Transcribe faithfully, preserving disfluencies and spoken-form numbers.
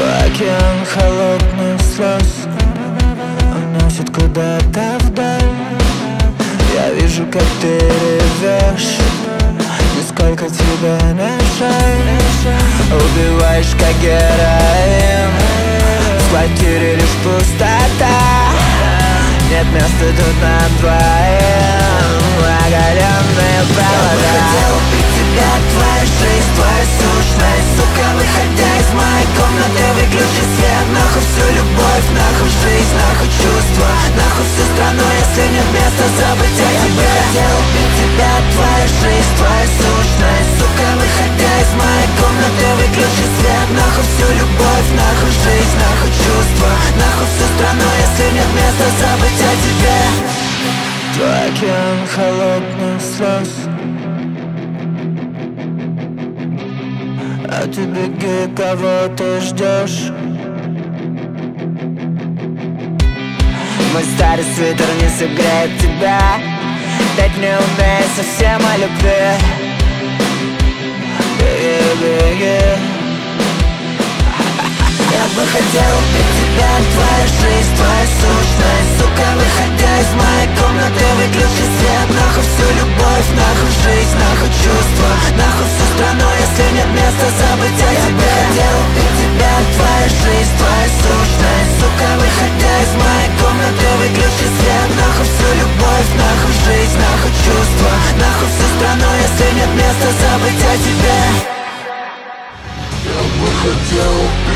Океан холодных слез уносит куда-то вдаль. Я вижу, как ты ревешь, нисколько тебя не жаль. Убиваешь, как героин, в квартире лишь пустота. Нет места тут нам двоим, оголенные провода. Я бы хотел убить тебя, твоя жизнь, твоя сущность. Сука, выходя из моей комнаты, выключи свет. Нахуй всю любовь, нахуй жизнь, нахуй чувства, нахуй всю страну, если нет места забыть о тебе. Я бы хотел убить тебя, твоя жизнь, твоя сущность. Сука, выходя из моей комнаты, выключи свет. Нахуй всю любовь, нахуй жизнь, нахуй чувства, нахуй всю страну, если нет места забыть о тебе. Твой океан холодных слез, а ты беги, кого ты ждешь. Мой старый свитер не согреет тебя, дать не умею совсем о любви. Беги, беги. Я бы хотел убить тебя, твоя жизнь, твоя сущность. Сука, выходя из моей комнаты, выключи свет. Нахуй всю любовь, нахуй жизнь, нахуй чувства, нахуй всю страну, если нет места забыть о тебе. Я бы хотел убить тебя, твоя жизнь, твоя сущность. Сука, выходя из моей комнаты, выключи свет. Нахуй всю любовь, нахуй жизнь, нахуй чувства, нахуй всю страну, если нет места забыть о тебе. Я бы хотел